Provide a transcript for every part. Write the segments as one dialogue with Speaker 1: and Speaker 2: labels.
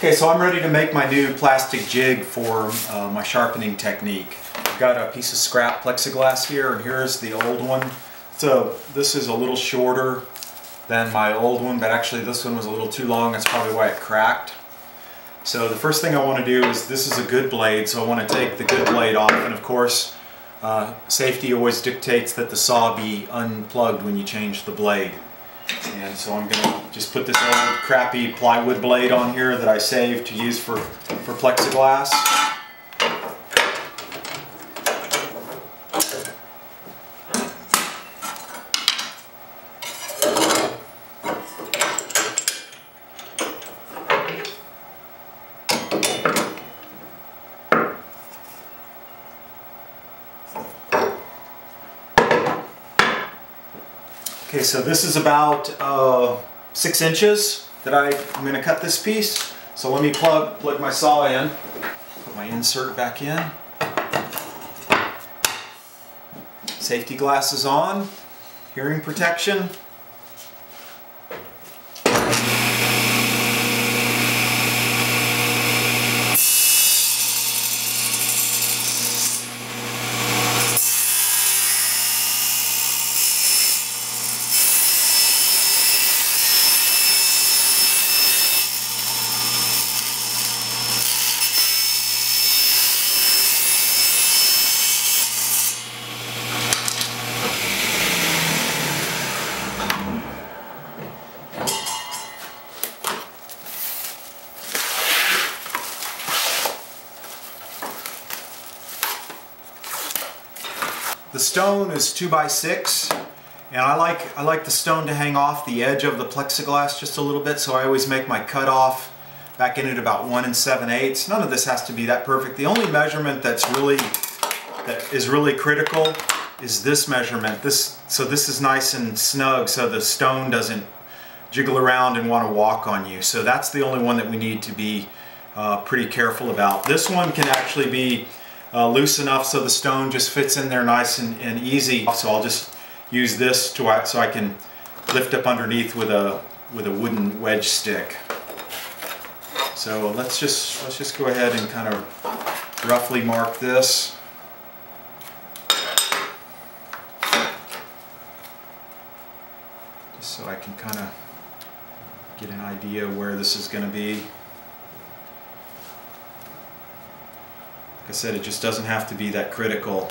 Speaker 1: Okay, so I'm ready to make my new plastic jig for my sharpening technique. I've got a piece of scrap plexiglass here, and here's the old one. So this is a little shorter than my old one, but actually this one was a little too long. That's probably why it cracked. So the first thing I want to do is, this is a good blade, so I want to take the good blade off, and of course safety always dictates that the saw be unplugged when you change the blade. And so I'm going to just put this old crappy plywood blade on here that I saved to use for plexiglass. Okay, so this is about 6 inches that I'm going to cut this piece. So let me plug my saw in, put my insert back in, safety glasses on, hearing protection. The stone is 2x6, and I like the stone to hang off the edge of the plexiglass just a little bit, so I always make my cutoff back in at about 1 7/8. None of this has to be that perfect. The only measurement that is really critical is this measurement. So this is nice and snug, so the stone doesn't jiggle around and want to walk on you. So that's the only one that we need to be pretty careful about. This one can actually be loose enough so the stone just fits in there nice and easy. So I'll just use this so I can lift up underneath with a wooden wedge stick. So let's just go ahead and kind of roughly mark this. Just so I can kind of get an idea where this is going to be. Like I said, it just doesn't have to be that critical.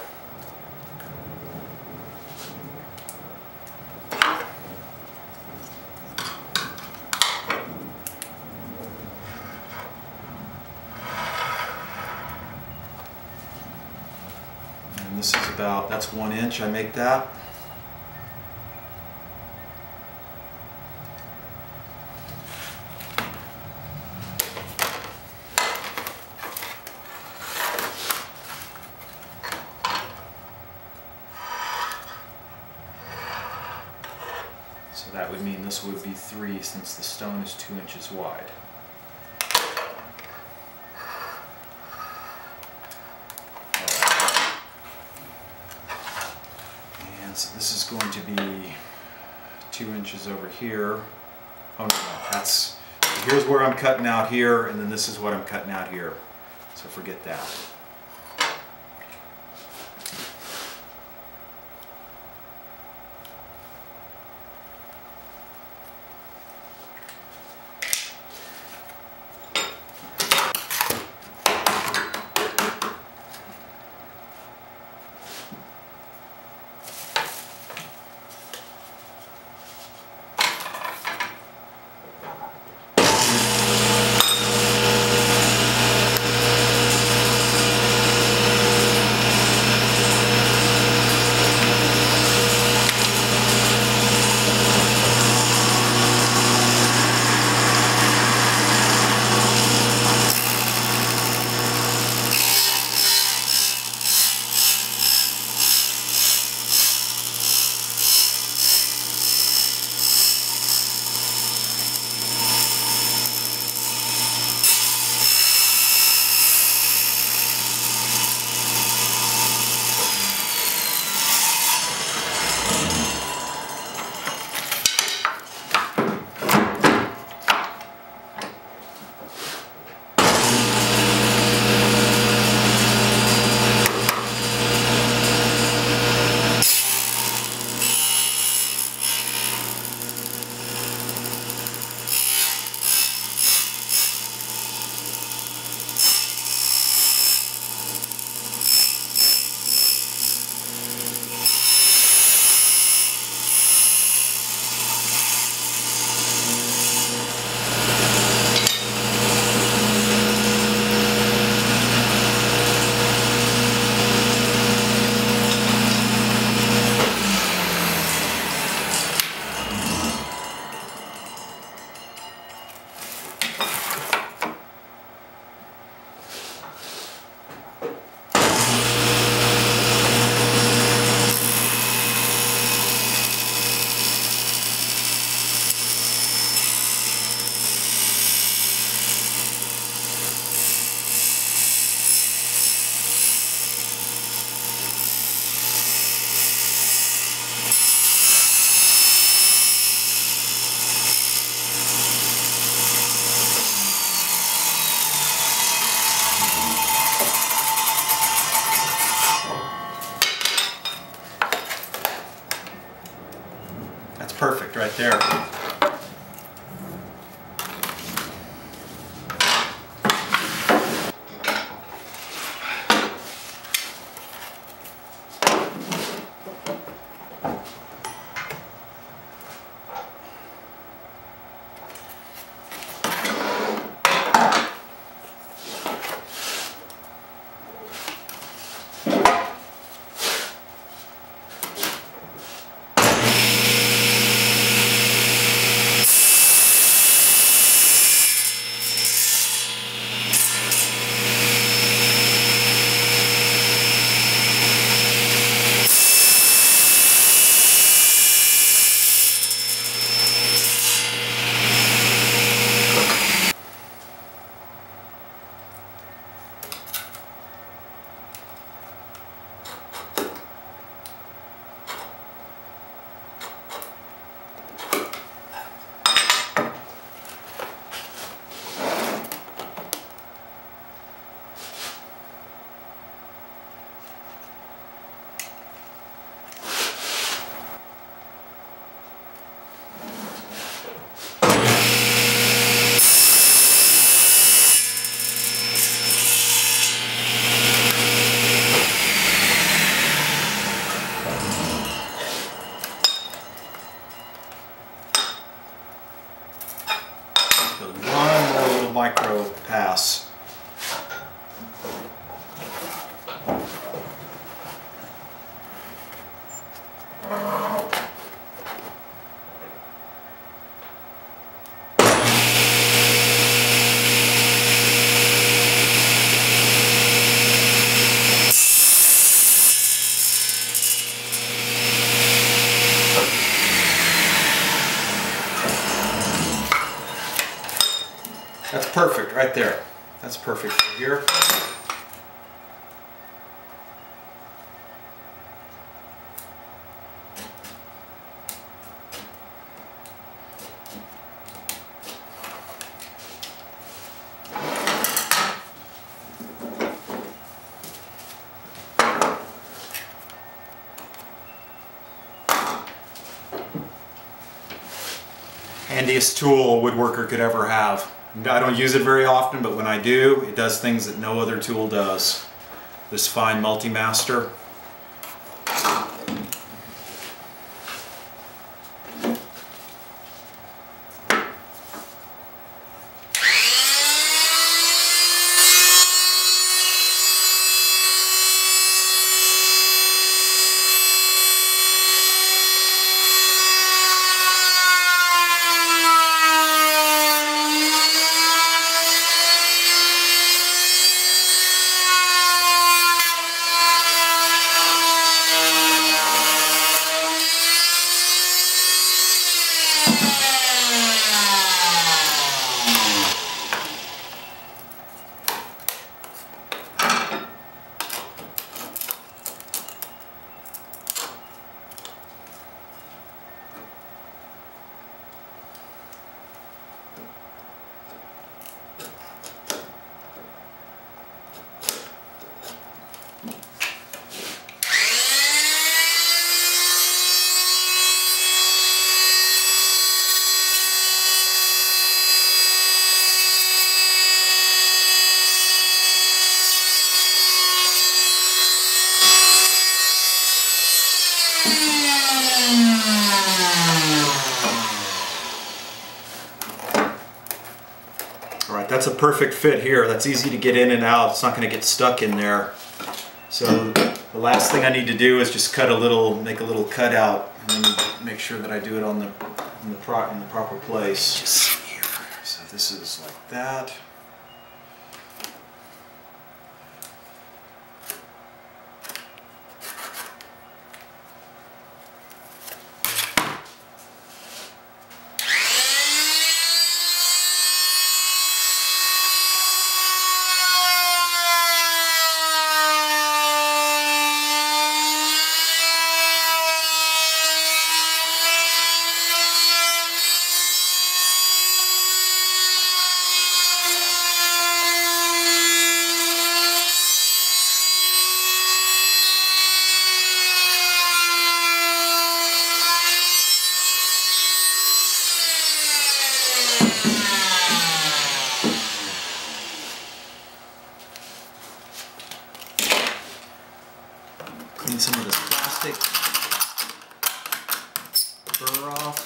Speaker 1: And this is about, that's 1 inch, I make that. So that would mean this would be 3 since the stone is 2 inches wide. And so this is going to be 2 inches over here. Oh no, here's where I'm cutting out here, and then this is what I'm cutting out here. So forget that. right there. One more little micro pass. That's perfect right there. That's perfect right here. Handiest tool a woodworker could ever have. I don't use it very often, but when I do, it does things that no other tool does. This Fein MultiMaster. Alright, that's a perfect fit here. That's easy to get in and out. It's not going to get stuck in there. So the last thing I need to do is just make a little cutout, and then make sure that I do it in the proper place. Just here. So this is like that. some of this plastic burr off.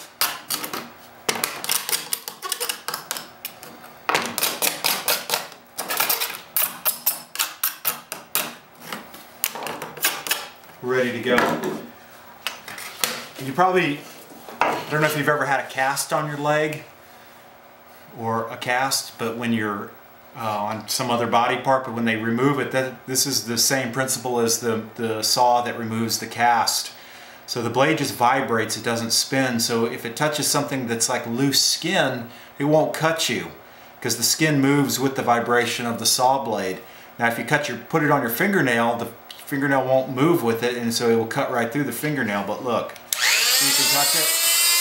Speaker 1: We're ready to go. You probably, I don't know if you've ever had a cast on your leg or a cast, but when you're on some other body part, but when they remove it, this is the same principle as the saw that removes the cast. So the blade just vibrates, it doesn't spin, so if it touches something that's like loose skin, it won't cut you, because the skin moves with the vibration of the saw blade. Now if you put it on your fingernail, the fingernail won't move with it, and so it will cut right through the fingernail. But look, you can touch it.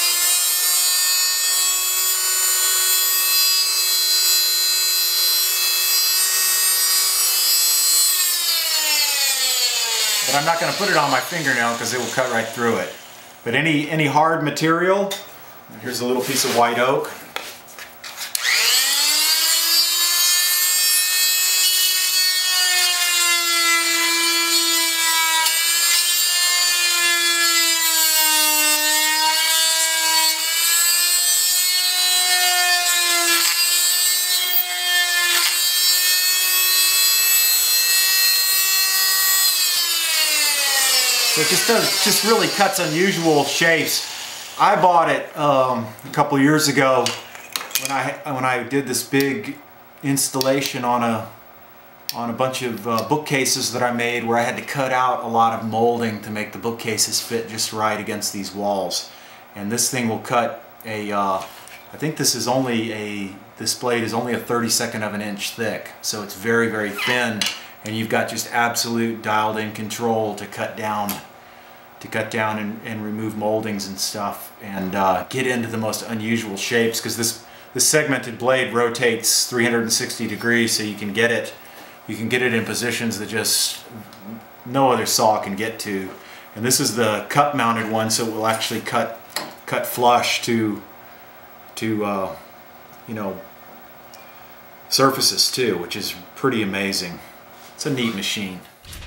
Speaker 1: But I'm not going to put it on my fingernail because it will cut right through it. But any hard material, here's a little piece of white oak. So it just really cuts unusual shapes. I bought it a couple years ago when I did this big installation on a bunch of bookcases that I made, where I had to cut out a lot of molding to make the bookcases fit just right against these walls. And this thing will cut I think this blade is only a 32nd of an inch thick, so it's very, very thin. And you've got just absolute dialed in control to cut down and remove moldings and stuff, and get into the most unusual shapes, because this segmented blade rotates 360 degrees, so you can get it in positions that just no other saw can get to. And this is the cup mounted one, so it will actually cut flush to you know, surfaces too, which is pretty amazing. It's a neat machine.